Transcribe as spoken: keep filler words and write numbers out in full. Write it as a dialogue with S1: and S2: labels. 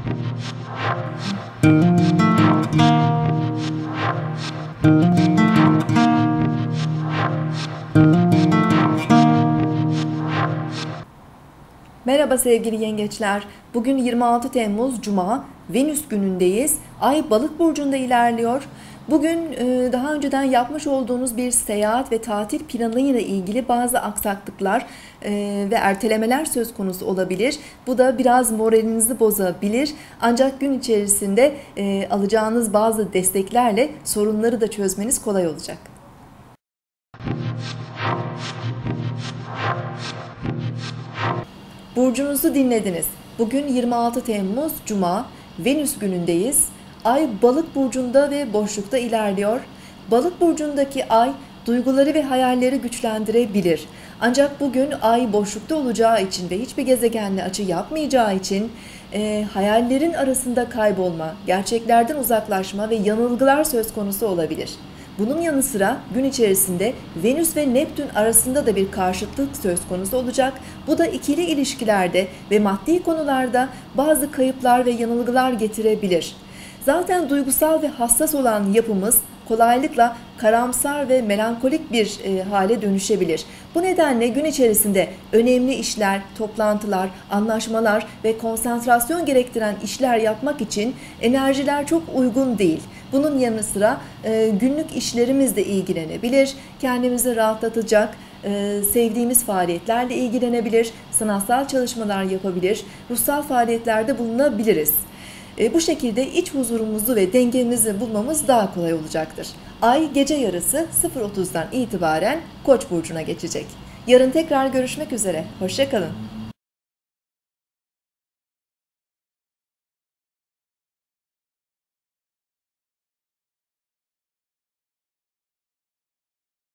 S1: Merhaba sevgili yengeçler. Bugün yirmi altı Temmuz Cuma, Venüs günündeyiz. Ay Balık burcunda ilerliyor. Bugün daha önceden yapmış olduğunuz bir seyahat ve tatil planıyla ilgili bazı aksaklıklar ve ertelemeler söz konusu olabilir. Bu da biraz moralinizi bozabilir. Ancak gün içerisinde alacağınız bazı desteklerle sorunları da çözmeniz kolay olacak. Burcunuzu dinlediniz. Bugün yirmi altı Temmuz Cuma, Venüs günündeyiz. Ay Balık burcunda ve boşlukta ilerliyor. Balık burcundaki ay duyguları ve hayalleri güçlendirebilir. Ancak bugün ay boşlukta olacağı için ve hiçbir gezegenle açı yapmayacağı için e, hayallerin arasında kaybolma, gerçeklerden uzaklaşma ve yanılgılar söz konusu olabilir. Bunun yanı sıra gün içerisinde Venüs ve Neptün arasında da bir karşıtlık söz konusu olacak. Bu da ikili ilişkilerde ve maddi konularda bazı kayıplar ve yanılgılar getirebilir. Zaten duygusal ve hassas olan yapımız kolaylıkla karamsar ve melankolik bir e, hale dönüşebilir. Bu nedenle gün içerisinde önemli işler, toplantılar, anlaşmalar ve konsantrasyon gerektiren işler yapmak için enerjiler çok uygun değil. Bunun yanı sıra e, günlük işlerimizle ilgilenebilir, kendimizi rahatlatacak, e, sevdiğimiz faaliyetlerle ilgilenebilir, sanatsal çalışmalar yapabilir, ruhsal faaliyetlerde bulunabiliriz. E, bu şekilde iç huzurumuzu ve dengemizi bulmamız daha kolay olacaktır. Ay gece yarısı sıfır otuzdan itibaren Koç burcuna geçecek. Yarın tekrar görüşmek üzere. Hoşça kalın.